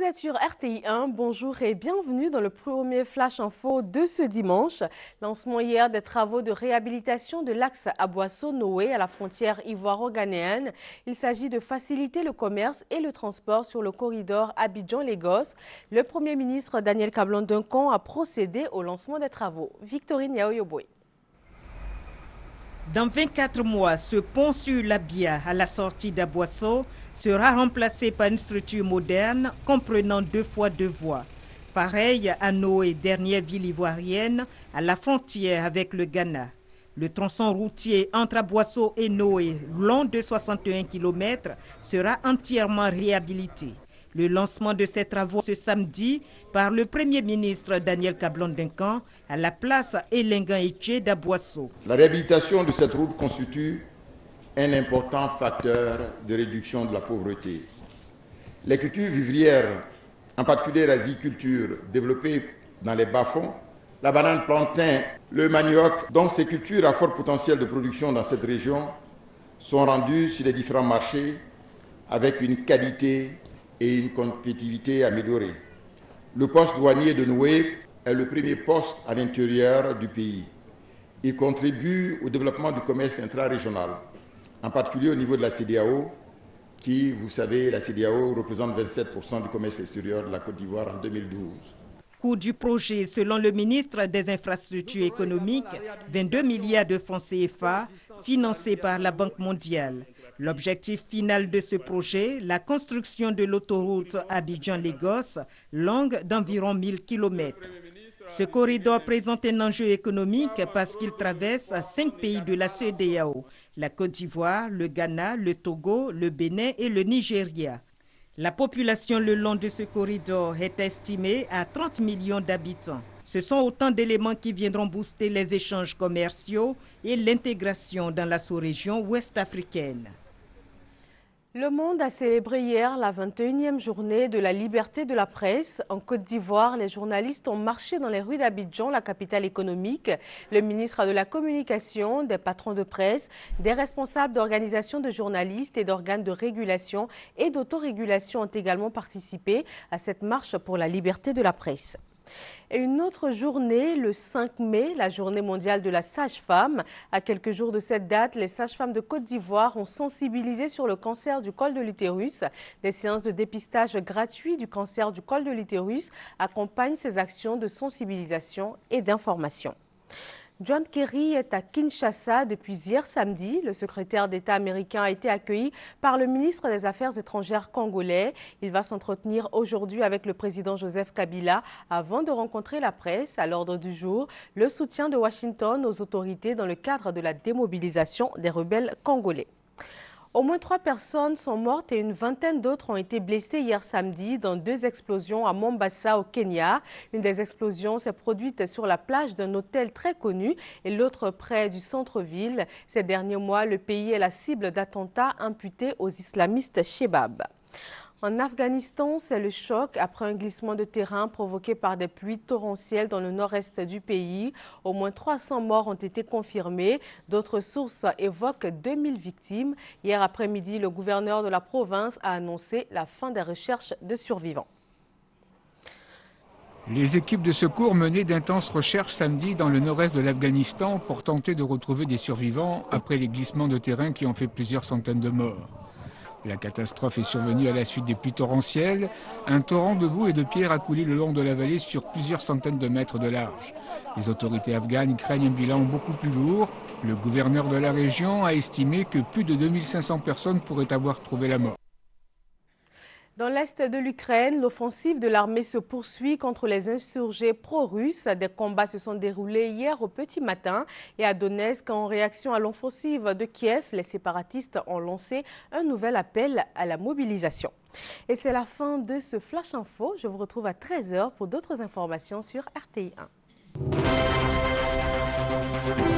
Vous êtes sur RTI 1, bonjour et bienvenue dans le premier Flash Info de ce dimanche. Lancement hier des travaux de réhabilitation de l'axe Aboissau-Noé à la frontière ivoiro-ghanéenne. Il s'agit de faciliter le commerce et le transport sur le corridor Abidjan-Lagos. Le Premier ministre Daniel Kablan-Duncan a procédé au lancement des travaux. Victorine Yaoyoboé. Dans 24 mois, ce pont sur l'Abia à la sortie d'Aboissau sera remplacé par une structure moderne comprenant 2 fois 2 voies. Pareil à Noé, dernière ville ivoirienne, à la frontière avec le Ghana. Le tronçon routier entre Aboissau et Noé, long de 61 km, sera entièrement réhabilité. Le lancement de ces travaux ce samedi par le Premier ministre Daniel Kablan-Duncan à la place Elengan-Etche d'Aboissau. La réhabilitation de cette route constitue un important facteur de réduction de la pauvreté. Les cultures vivrières, en particulier la riziculture développée dans les bas-fonds, la banane plantain, le manioc, dont ces cultures à fort potentiel de production dans cette région, sont rendues sur les différents marchés avec une qualité et une compétitivité améliorée. Le poste douanier de Noé est le premier poste à l'intérieur du pays. Il contribue au développement du commerce intra-régional, en particulier au niveau de la CEDEAO, qui, vous savez, la CEDEAO représente 27% du commerce extérieur de la Côte d'Ivoire en 2012. Coût du projet, selon le ministre des Infrastructures économiques, 22 milliards de francs CFA, financés par la Banque mondiale. L'objectif final de ce projet, la construction de l'autoroute Abidjan-Lagos, longue d'environ 1000 km. Ce corridor présente un enjeu économique parce qu'il traverse 5 pays de la CEDEAO, la Côte d'Ivoire, le Ghana, le Togo, le Bénin et le Nigeria. La population le long de ce corridor est estimée à 30 millions d'habitants. Ce sont autant d'éléments qui viendront booster les échanges commerciaux et l'intégration dans la sous-région ouest-africaine. Le monde a célébré hier la 21e journée de la liberté de la presse. En Côte d'Ivoire, les journalistes ont marché dans les rues d'Abidjan, la capitale économique. Le ministre de la Communication, des patrons de presse, des responsables d'organisations de journalistes et d'organes de régulation et d'autorégulation ont également participé à cette marche pour la liberté de la presse. Et une autre journée, le 5 mai, la journée mondiale de la sage-femme. À quelques jours de cette date, les sages-femmes de Côte d'Ivoire ont sensibilisé sur le cancer du col de l'utérus. Des séances de dépistage gratuits du cancer du col de l'utérus accompagnent ces actions de sensibilisation et d'information. John Kerry est à Kinshasa depuis hier samedi. Le secrétaire d'État américain a été accueilli par le ministre des Affaires étrangères congolais. Il va s'entretenir aujourd'hui avec le président Joseph Kabila avant de rencontrer la presse. À l'ordre du jour, le soutien de Washington aux autorités dans le cadre de la démobilisation des rebelles congolais. Au moins 3 personnes sont mortes et une vingtaine d'autres ont été blessées hier samedi dans 2 explosions à Mombasa au Kenya. Une des explosions s'est produite sur la plage d'un hôtel très connu et l'autre près du centre-ville. Ces derniers mois, le pays est la cible d'attentats imputés aux islamistes Shebab. En Afghanistan, c'est le choc après un glissement de terrain provoqué par des pluies torrentielles dans le nord-est du pays. Au moins 300 morts ont été confirmés. D'autres sources évoquent 2000 victimes. Hier après-midi, le gouverneur de la province a annoncé la fin des recherches de survivants. Les équipes de secours menaient d'intenses recherches samedi dans le nord-est de l'Afghanistan pour tenter de retrouver des survivants après les glissements de terrain qui ont fait plusieurs centaines de morts. La catastrophe est survenue à la suite des pluies torrentielles. Un torrent de boue et de pierres a coulé le long de la vallée sur plusieurs centaines de mètres de large. Les autorités afghanes craignent un bilan beaucoup plus lourd. Le gouverneur de la région a estimé que plus de 2500 personnes pourraient avoir trouvé la mort. Dans l'est de l'Ukraine, l'offensive de l'armée se poursuit contre les insurgés pro-russes. Des combats se sont déroulés hier au petit matin et à Donetsk. En réaction à l'offensive de Kiev, les séparatistes ont lancé un nouvel appel à la mobilisation. Et c'est la fin de ce Flash Info. Je vous retrouve à 13h pour d'autres informations sur RTI 1.